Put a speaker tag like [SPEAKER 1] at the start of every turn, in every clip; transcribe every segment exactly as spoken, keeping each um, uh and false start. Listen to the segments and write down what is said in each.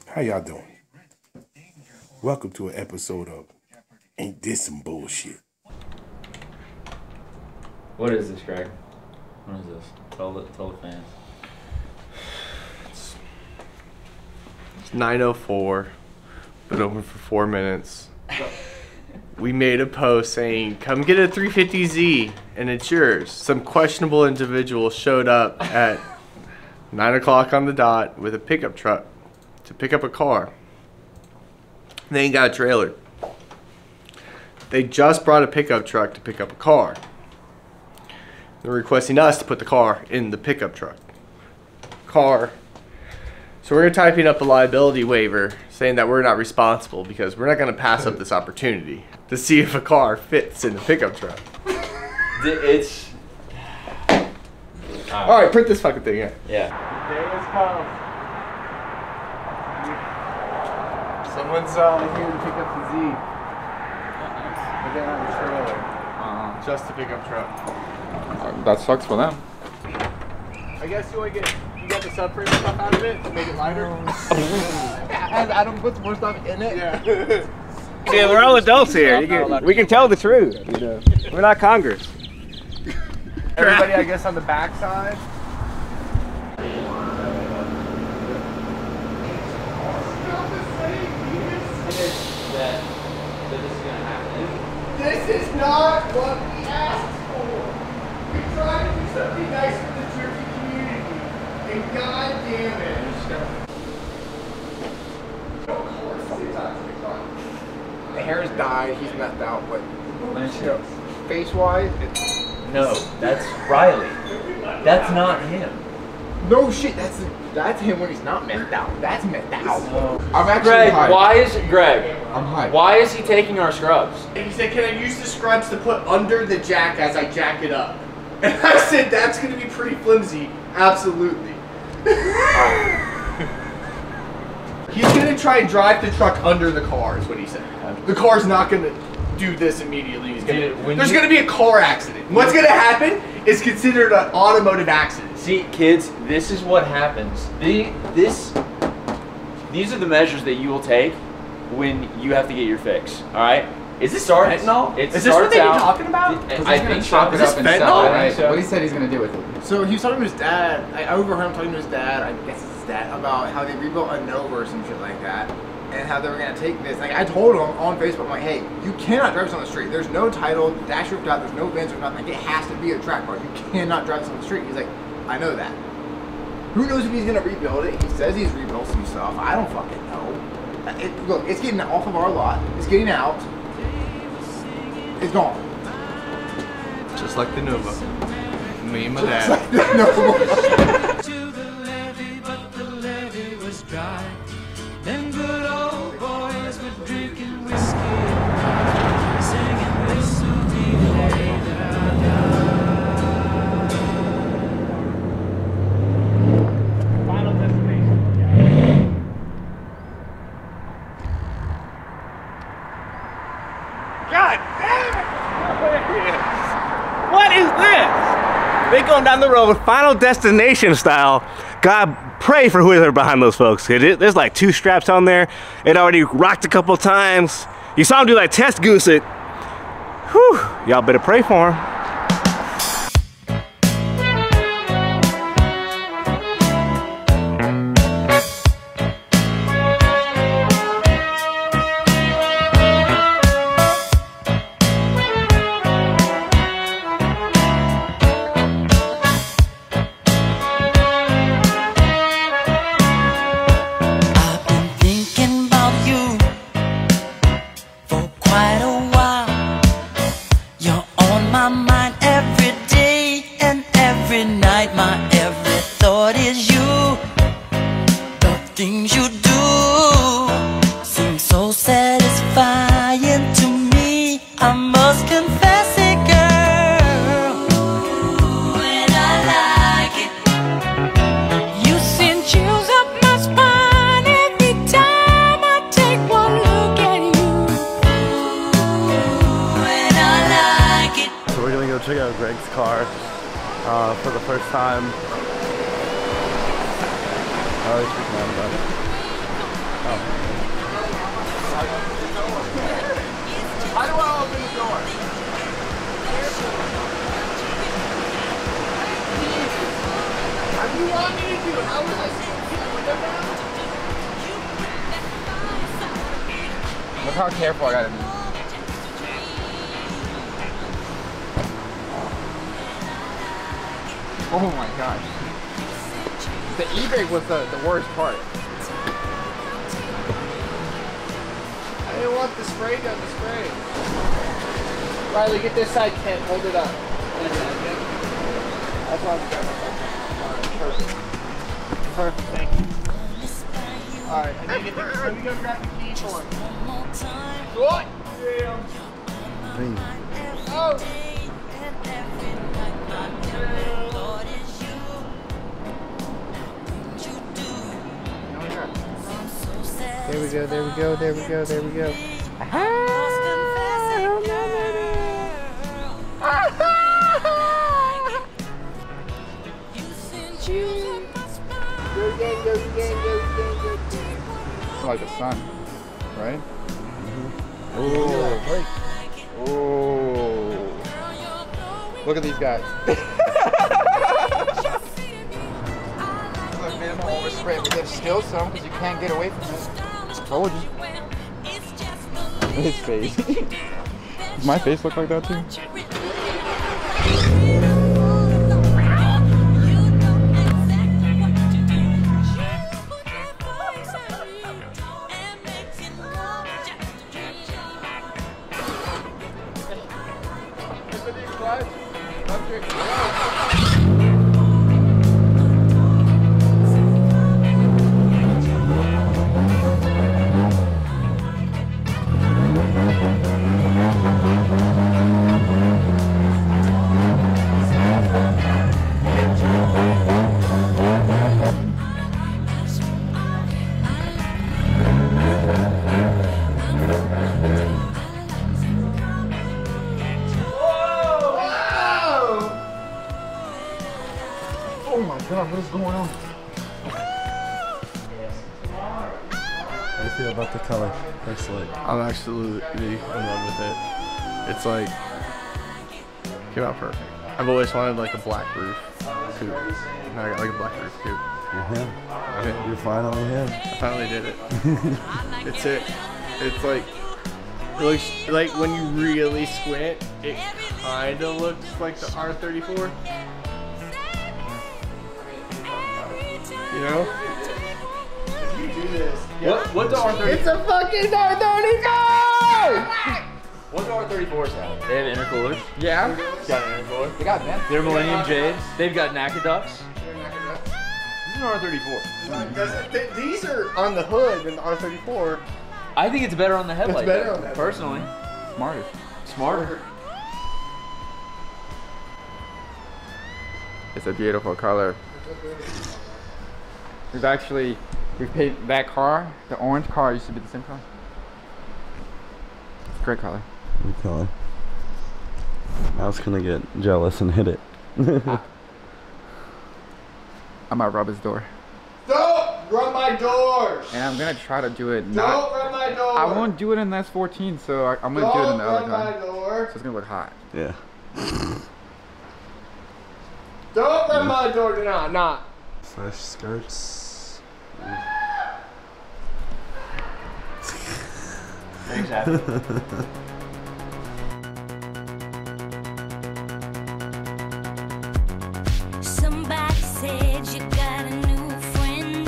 [SPEAKER 1] How y'all doing? Welcome to an episode of Ain't This Some Bullshit?
[SPEAKER 2] What is this, Greg? What is this? Tell the, tell the fans.
[SPEAKER 3] It's, it's nine oh four. Been open for four minutes. We made a post saying, come get a three fifty Z and it's yours. Some questionable individual showed up at nine o'clock on the dot with a pickup truck to pick up a car. They ain't got a trailer. They just brought a pickup truck to pick up a car. They're requesting us to put the car in the pickup truck. Car. So we're typing up a liability waiver saying that we're not responsible because we're not going to pass up this opportunity to see if a car fits in the pickup truck.
[SPEAKER 2] It's...
[SPEAKER 3] All right, print this fucking thing here.
[SPEAKER 2] Yeah.
[SPEAKER 3] The day has come. Someone's uh, here to pick up the Z. But they don't have a trailer. Uh, just to pick up truck.
[SPEAKER 4] Uh, that sucks for them.
[SPEAKER 3] I guess you want to get you got the subframe stuff out of it to make it lighter.
[SPEAKER 4] And Adam puts more stuff in it.
[SPEAKER 3] Yeah.
[SPEAKER 5] See, we're all adults here. You can, we can tell the truth. You know, we're not Congress.
[SPEAKER 3] Everybody, I guess, on the back side.
[SPEAKER 2] That, that this is gonna happen.
[SPEAKER 3] This is not what we asked for. We tried to do something nice for the turkey community, and god damn it.
[SPEAKER 4] The hair's dyed, he's messed out, but you know, face-wise, it's...
[SPEAKER 2] No, that's Riley. That's not him.
[SPEAKER 4] No shit, that's that's him when he's not messed out. That's messed out.
[SPEAKER 2] No.
[SPEAKER 4] I'm actually
[SPEAKER 2] Greg,
[SPEAKER 4] hyped.
[SPEAKER 2] why is Greg?
[SPEAKER 4] I'm hyped.
[SPEAKER 2] Why is he taking our scrubs?
[SPEAKER 3] And he said, can I use the scrubs to put under the jack as I jack it up? And I said, that's going to be pretty flimsy. Absolutely. He's going to try and drive the truck under the car is what he said. The car's not going to do this immediately. He's gonna,
[SPEAKER 2] Dude, when
[SPEAKER 3] there's
[SPEAKER 2] you-
[SPEAKER 3] going to be a car accident. What's going to happen is considered an automotive accident.
[SPEAKER 2] See, kids, this is what happens. The, this, these are the measures that you will take when you have to get your fix. All right?
[SPEAKER 3] Is this
[SPEAKER 2] starts,
[SPEAKER 3] fentanyl?
[SPEAKER 2] It
[SPEAKER 3] is this what they've been
[SPEAKER 2] out,
[SPEAKER 3] talking about?
[SPEAKER 2] It,
[SPEAKER 4] I
[SPEAKER 2] I think so.
[SPEAKER 4] chop
[SPEAKER 3] Is
[SPEAKER 4] it
[SPEAKER 3] this
[SPEAKER 4] up and
[SPEAKER 3] fentanyl?
[SPEAKER 4] sell it,
[SPEAKER 2] I
[SPEAKER 4] right?
[SPEAKER 2] think so.
[SPEAKER 4] What he said he's gonna do with it.
[SPEAKER 6] So he was talking to his dad. I overheard him talking to his dad. I guess it's his dad about how they rebuilt a Nova or some shit like that, and how they were gonna take this. Like I told him on Facebook, I'm like, hey, you cannot drive this on the street. There's no title, dash ripped out. There's no vents or nothing. Like it has to be a track car. You cannot drive this on the street. He's like, I know that. Who knows if he's gonna rebuild it? He says he's rebuilt some stuff. I don't fucking know. It, look, it's getting off of our lot. It's getting out. It's gone.
[SPEAKER 3] Just like the Nova. Me and my
[SPEAKER 6] It's
[SPEAKER 3] dad.
[SPEAKER 6] like the Nova.
[SPEAKER 7] To the levee, but the levee was dry. Them good old boys were drinking whiskey and wine, singing this will be the day that I die.
[SPEAKER 5] Final destination. God damn it! What is this? They going down the road, Final Destination style. God, pray for whoever behind those folks. There's like two straps on there. It already rocked a couple times. You saw him do like test goose it. Whew, y'all better pray for him.
[SPEAKER 7] I've been thinking about you for quite a while. You're on my mind every day and every night. My every thought is you. The things you do seem so satisfying to me. I must confess it, girl. And I like it. You send chills up my spine every time I take one look at you. And I like it.
[SPEAKER 3] So we're gonna go check out Greg's car uh, for the first time. Oh, he's freaking out about it.
[SPEAKER 6] How do I open the door? How do you want me to do? How was I supposed to do it? Look how careful I gotta be. Oh my gosh. The e-brake was the, the worst part. I didn't want the spray gun to spray. Riley, get this side, Ken. Hold it up. That's why I'm grabbing it. Perfect. Perfect, thank you. Alright, I need to get the, let me go grab the key for him. What? Yeah. Oh! There we go, there we go, there we go, there we go. Aha! Go again, go again, go again, go again. Like the sun, right? Mm-hmm. Oh, oh! Look at these guys. Look, man, I'm gonna overspray it, but there's still some because you can't get away from it. I told you. His face. Does my face look like that too? Oh my god, what is going on?
[SPEAKER 3] How do you feel about the color? Personally, I'm absolutely in love with it. It's like, came out perfect. I've always wanted like a black roof coupe. Now I got like a black roof coupe.
[SPEAKER 1] You're him.
[SPEAKER 3] Okay.
[SPEAKER 1] You're finally him.
[SPEAKER 3] I finally did it. It's it. It's like, it looks like when you really squint, it kind of looks like the R thirty-four. You know?
[SPEAKER 2] You do this. What? What do R thirty-four?
[SPEAKER 6] It's a fucking R thirty-four!
[SPEAKER 2] What do R thirty-fours have? They have intercoolers.
[SPEAKER 6] Yeah.
[SPEAKER 2] Got an intercooler.
[SPEAKER 6] They got them.
[SPEAKER 2] They're Millennium Jades. They've got Nakaducks. This is an R thirty-four.
[SPEAKER 3] These are on the hood and the R thirty-four.
[SPEAKER 2] I think it's better on the headlight.
[SPEAKER 6] It's better
[SPEAKER 2] though,
[SPEAKER 6] on that.
[SPEAKER 2] personally.
[SPEAKER 6] Smarter.
[SPEAKER 2] Smarter.
[SPEAKER 6] It's a beautiful color. We've actually, we've painted that car, the orange car used to be the same color. It's a great color.
[SPEAKER 1] Good color. I was gonna get jealous and hit it.
[SPEAKER 6] I might rub his door.
[SPEAKER 3] Don't rub my doors!
[SPEAKER 6] And I'm gonna try to do it
[SPEAKER 3] Don't
[SPEAKER 6] not.
[SPEAKER 3] rub my door!
[SPEAKER 6] I won't do it in the S fourteen, so I, I'm gonna
[SPEAKER 3] Don't
[SPEAKER 6] do it in the other
[SPEAKER 3] rub my
[SPEAKER 6] car.
[SPEAKER 3] door!
[SPEAKER 6] So it's gonna look hot.
[SPEAKER 1] Yeah.
[SPEAKER 3] Don't rub my door! Nah, nah.
[SPEAKER 1] Fresh skirts.
[SPEAKER 2] Things happen.
[SPEAKER 8] Somebody said you got a new friend.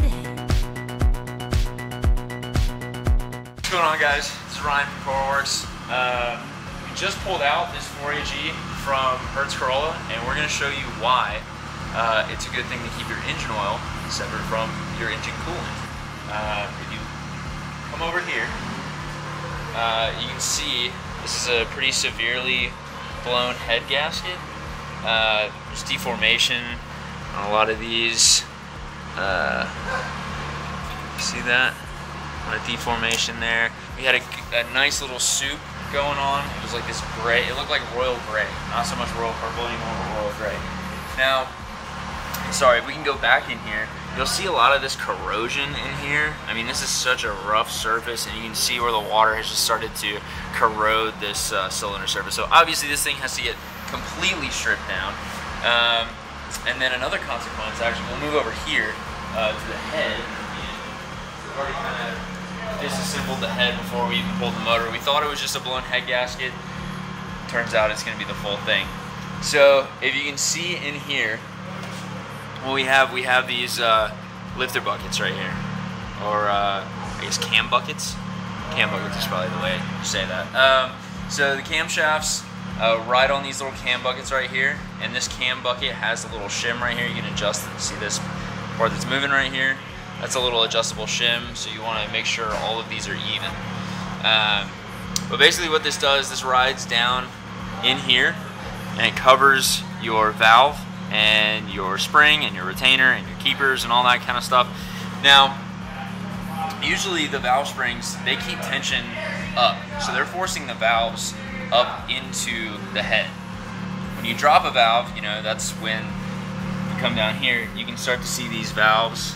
[SPEAKER 2] What's going on, guys? This is Ryan from Koruworks. Um, we just pulled out this four A G from Hertz Corolla, and we're going to show you why uh, it's a good thing to keep your engine oil separate from your engine coolant. Uh, if you come over here, uh, you can see this is a pretty severely blown head gasket. Uh, there's deformation on a lot of these. Uh, see that? A deformation there. We had a, a nice little soup going on. It was like this gray. It looked like royal gray, not so much royal purple anymore, but royal gray. Now, sorry, if we can go back in here, you'll see a lot of this corrosion in here. I mean, this is such a rough surface, and you can see where the water has just started to corrode this uh, cylinder surface. So obviously this thing has to get completely stripped down. Um, and then another consequence, actually, we'll move over here uh, to the head. We've already kind of disassembled the head before we even pulled the motor. We thought it was just a blown head gasket. Turns out it's going to be the full thing. So if you can see in here, well, we have we have these uh, lifter buckets right here, or uh, I guess cam buckets. Cam buckets is probably the way you say that. Um, so the camshafts uh, ride on these little cam buckets right here, and this cam bucket has a little shim right here. You can adjust it. See this part that's moving right here? That's a little adjustable shim, so you want to make sure all of these are even. Um, but basically what this does, this rides down in here, and it covers your valve and your spring and your retainer and your keepers and all that kind of stuff. Now, usually the valve springs, they keep tension up, so they're forcing the valves up into the head. When you drop a valve, you know, that's when you come down here, you can start to see these valves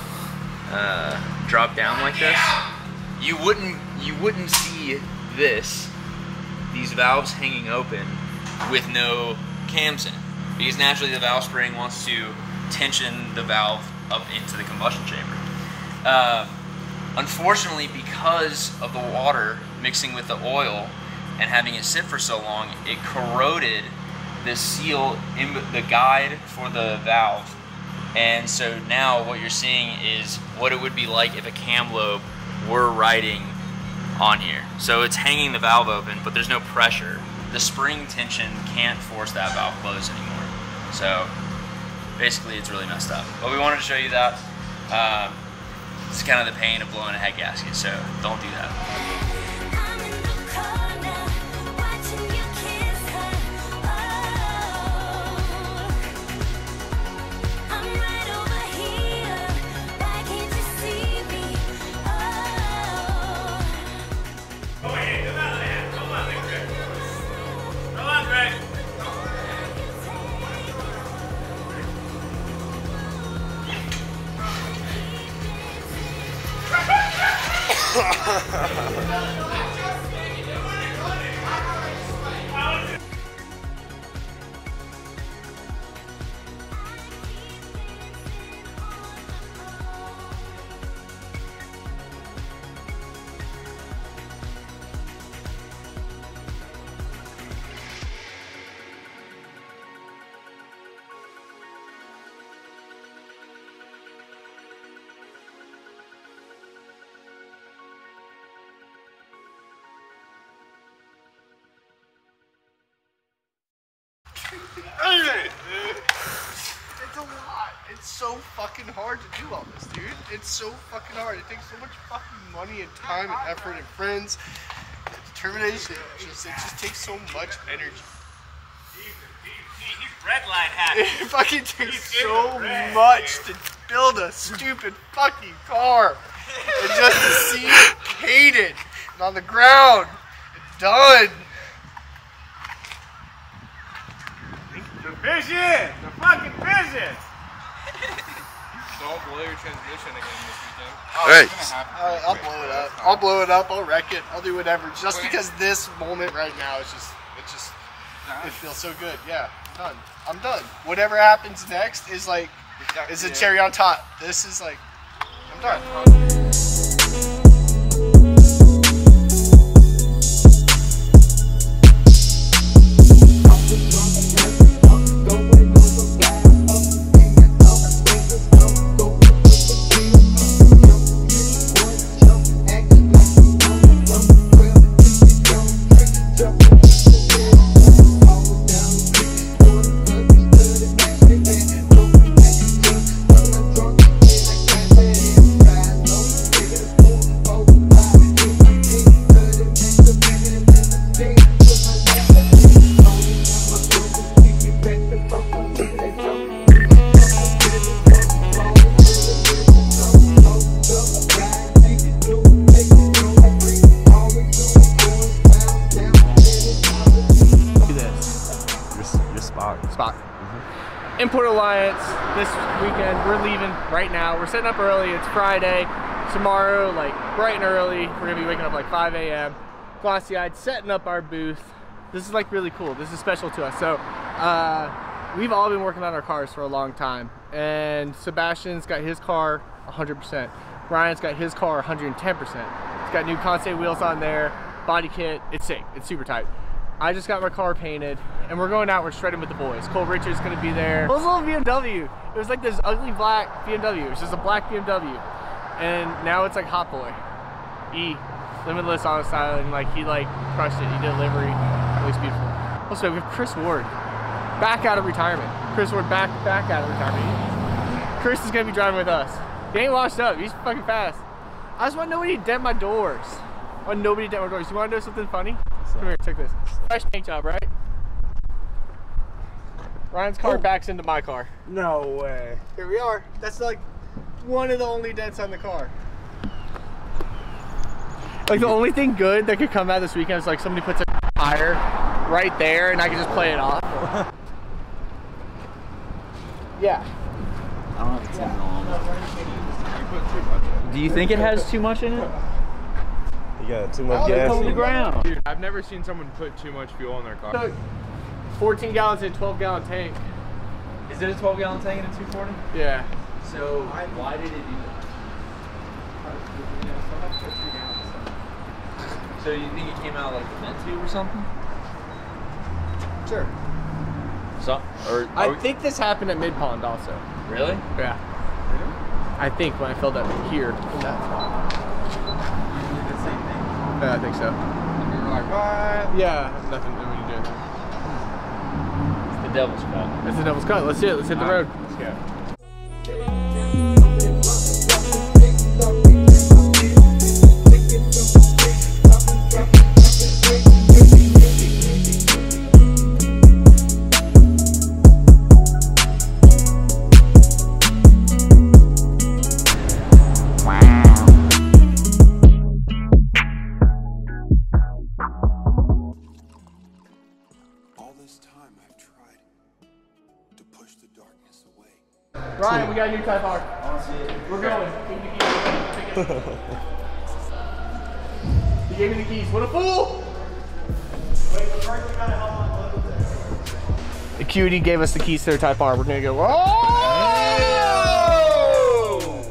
[SPEAKER 2] uh, drop down like this. You wouldn't, you wouldn't see this, these valves hanging open with no cams in, because naturally the valve spring wants to tension the valve up into the combustion chamber. Uh, unfortunately, because of the water mixing with the oil and having it sit for so long, it corroded the seal in the guide for the valve. And so now what you're seeing is what it would be like if a cam lobe were riding on here. So it's hanging the valve open, but there's no pressure. The spring tension can't force that valve closed anymore. So basically it's really messed up. But we wanted to show you that. Um, it's kind of the pain of blowing a head gasket, so don't do that.
[SPEAKER 3] It's a lot. It's so fucking hard to do all this, dude. It's so fucking hard. It takes so much fucking money and time and effort and friends and determination. It just, it just takes so much energy.
[SPEAKER 5] Red light hat.
[SPEAKER 3] It fucking takes so much to build a stupid fucking car. And just to see it painted and on the ground and done.
[SPEAKER 5] Vision! The fucking vision!
[SPEAKER 4] Don't blow your transmission again this weekend.
[SPEAKER 1] All right.
[SPEAKER 3] Uh, I'll blow it up. I'll blow it up. I'll wreck it. I'll do whatever. Just because this moment right now is just, it just, it feels so good. Yeah, I'm done. I'm done. Whatever happens next is like, is a cherry on top. This is like, I'm done. Spot.
[SPEAKER 5] Import Alliance
[SPEAKER 3] this weekend. We're leaving right now. We're setting up early. It's Friday. Tomorrow, like bright and early, we're gonna be waking up like five A M Glossy-eyed, setting up our booth. This is like really cool. This is special to us. So uh, we've all been working on our cars for a long time, and Sebastian's got his car one hundred percent. Ryan's got his car one hundred ten percent. It's got new Conte wheels on there, body kit. It's sick. It's super tight. I just got my car painted, and we're going out. We're shredding with the boys. Cole Richards gonna be there. It was a little B M W. It was like this ugly black B M W. It was just a black B M W. And now it's like Hot Boy, E, limitless auto style, and like he like crushed it. He did delivery, it looks beautiful. Also, we have Chris Ward, back out of retirement. Chris Ward back back out of retirement. Chris is gonna be driving with us. He ain't washed up. He's fucking fast. I just want nobody to dent my doors. I want nobody to dent my doors. You want to know something funny? Come here, check this. Fresh paint job, right? Ryan's car oh. backs into my car.
[SPEAKER 5] No way.
[SPEAKER 3] Here we are. That's like one of the only dents on the car. Like the only thing good that could come out this weekend is like somebody puts a tire right there and I can just play it off. Yeah.
[SPEAKER 2] I don't know if it's yeah. Do you think it has too much in it?
[SPEAKER 5] You got too much
[SPEAKER 2] oh,
[SPEAKER 5] gas
[SPEAKER 2] on the ground.
[SPEAKER 9] Dude, I've never seen someone put too much fuel in their car.
[SPEAKER 3] So, fourteen gallons in a twelve gallon tank.
[SPEAKER 2] Is it a twelve gallon tank in a two forty?
[SPEAKER 3] Yeah.
[SPEAKER 2] So why did it do that? So you think it came out like it meant to or something?
[SPEAKER 3] Sure.
[SPEAKER 2] So, or
[SPEAKER 3] I
[SPEAKER 2] we...
[SPEAKER 3] think this happened at Mid Pond also.
[SPEAKER 2] Really?
[SPEAKER 3] Yeah. Really? I think when I filled up here in that spot.
[SPEAKER 2] You did the same thing?
[SPEAKER 3] Yeah, I think so.
[SPEAKER 9] And you were like, what?
[SPEAKER 3] Yeah, nothing that we did.
[SPEAKER 2] It's the devil's cut.
[SPEAKER 3] It's the devil's cut. Let's do it. Let's hit the road.
[SPEAKER 2] Let's go.
[SPEAKER 3] Ryan, we got a new Type R. We're going. He gave me the keys. What a fool! The cutie gave us the keys to their Type R. We're gonna go. Whoa!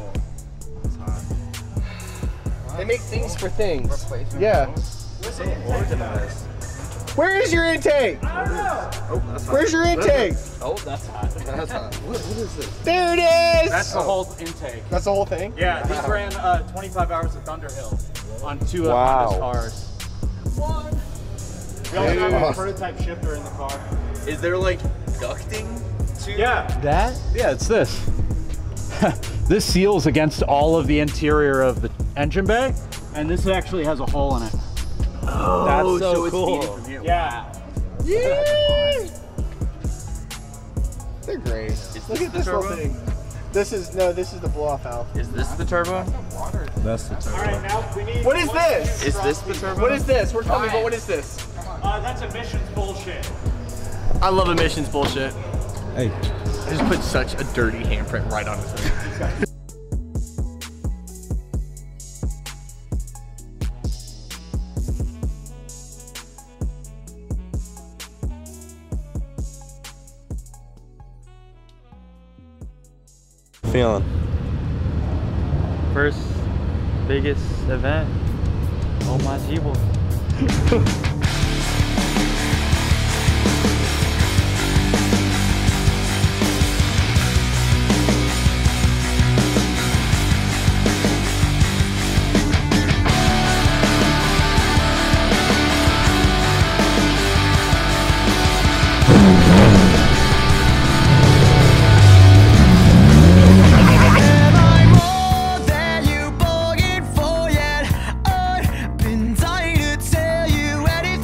[SPEAKER 3] They make things for things. Yeah.
[SPEAKER 5] So organized.
[SPEAKER 3] Where is your intake?
[SPEAKER 5] I don't know. Oh, that's hot.
[SPEAKER 3] Where's your intake?
[SPEAKER 2] Oh, that's hot.
[SPEAKER 5] That's hot. What, what is this?
[SPEAKER 3] There it is!
[SPEAKER 10] That's the whole intake.
[SPEAKER 3] That's the whole thing?
[SPEAKER 10] Yeah, these ran uh, twenty-five hours of Thunderhill on two of
[SPEAKER 5] Wow.
[SPEAKER 10] Honda's cars. What? We also have a prototype shifter in the car.
[SPEAKER 2] Is there like ducting to
[SPEAKER 10] Yeah.
[SPEAKER 3] That?
[SPEAKER 10] Yeah, it's this. This seals against all of the interior of the engine bay, and this actually has a hole in it.
[SPEAKER 5] Oh, that's so,
[SPEAKER 2] so it's
[SPEAKER 5] cool.
[SPEAKER 2] heated from here.
[SPEAKER 10] Yeah.
[SPEAKER 3] Yeah! They're great.
[SPEAKER 2] Is
[SPEAKER 3] Look
[SPEAKER 2] this
[SPEAKER 3] at
[SPEAKER 2] the
[SPEAKER 3] this
[SPEAKER 2] turbo?
[SPEAKER 3] little thing. This is, no, this is the blow-off valve.
[SPEAKER 2] Is this the turbo?
[SPEAKER 5] That's the turbo.
[SPEAKER 10] All right, now we need.
[SPEAKER 3] What is this?
[SPEAKER 2] Is this the turbo?
[SPEAKER 3] What is this? We're coming, but what is this?
[SPEAKER 10] Uh, that's emissions bullshit.
[SPEAKER 3] I love emissions bullshit.
[SPEAKER 5] Hey.
[SPEAKER 3] I just put such a dirty handprint right on his hood.
[SPEAKER 5] Feeling.
[SPEAKER 11] First biggest event. Oh my G-boy.
[SPEAKER 7] Been dying to tell you anything.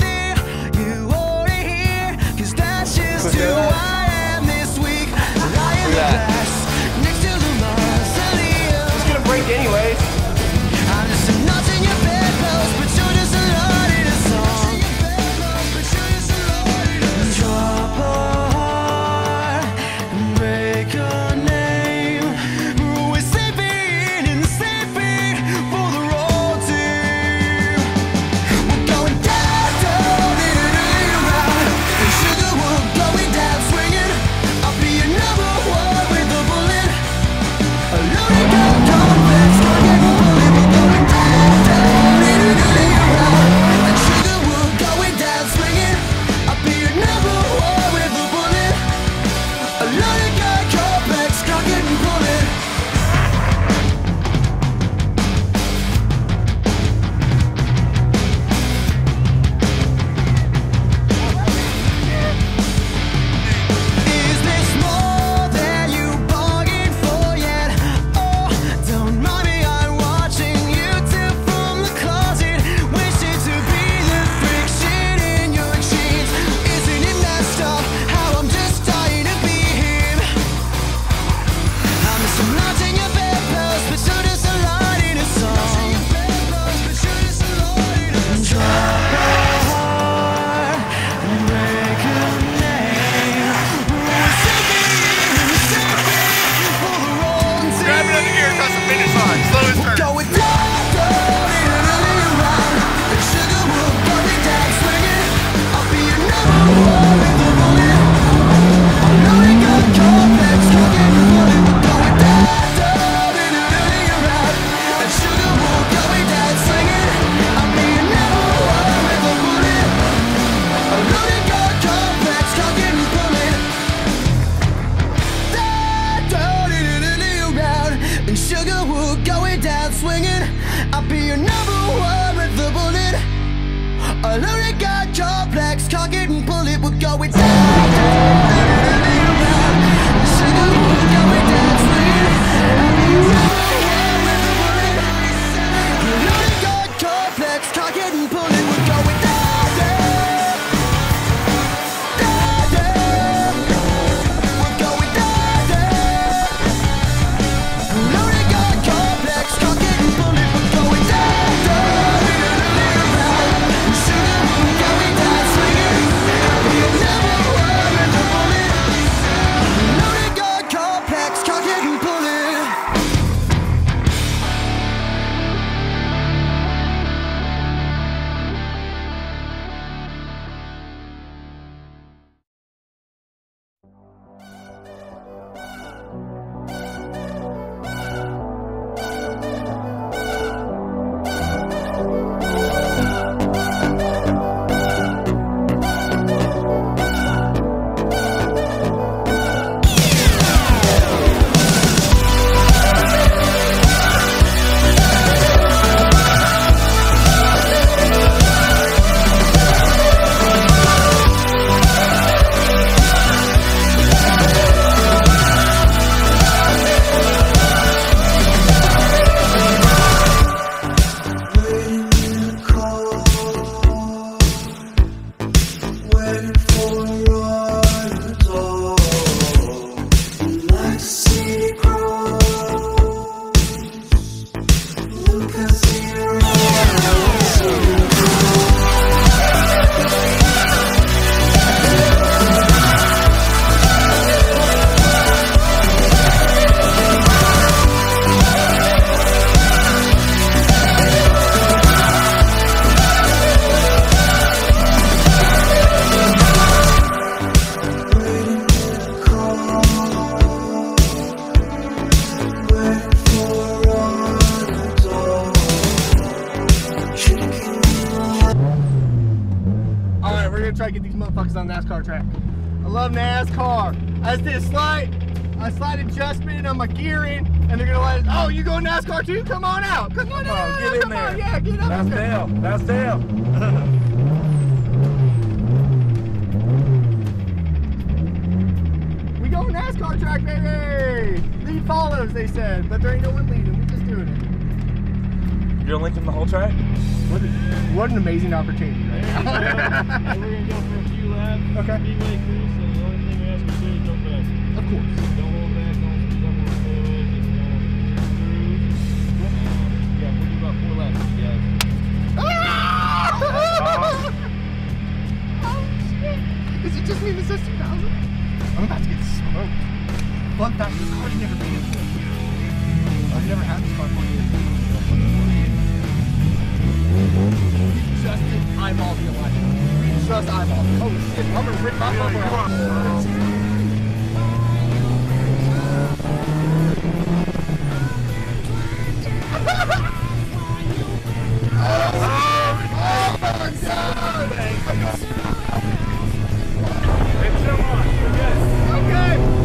[SPEAKER 7] A loaded gun, complex, cock it and pull it, we're going down, down, down. Sugar, we're going down, sweet. A loaded gun, complex, cock it and pull it, we're going down, down, down, down. We're going down, down. A loaded gun, complex, cock it and pull it, we're going down, down.
[SPEAKER 6] Try to get these motherfuckers on the NASCAR track. I love NASCAR. I just did a slide, a slide adjustment on my gearing, and they're gonna let us, oh, you go NASCAR too? Come on out. Come on out.
[SPEAKER 1] Oh, get in
[SPEAKER 6] Come
[SPEAKER 1] there.
[SPEAKER 6] on. Yeah, get up.
[SPEAKER 1] That's down. That's down.
[SPEAKER 6] We go NASCAR track, baby. Lead follows, they said, but there ain't no one leading. We're just doing it.
[SPEAKER 1] You're linking the whole track?
[SPEAKER 6] What, a, what an amazing opportunity right now.
[SPEAKER 11] We're gonna go for a few laps.
[SPEAKER 6] Okay.
[SPEAKER 11] Be way cool, so the only thing we ask you to do is go fast.
[SPEAKER 6] Of course.
[SPEAKER 11] Don't hold back, don't speed up on the road, just go cruise. Um, yeah, we'll do about four laps with you guys.
[SPEAKER 6] Ah! Oh shit! Is it just me that says two thousand? I'm about to get smoked. Fun fact, this car's never been in before. I've never had this car before. Just eyeball the Elijah. Just eyeball. Oh shit, I'm gonna rip my bumper off. Oh my god!
[SPEAKER 1] It's still on. You're good.
[SPEAKER 6] Okay.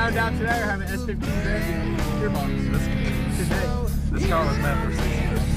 [SPEAKER 11] driving down today are having S fifteen engine gearbox. This, today. This car was meant for sixteen.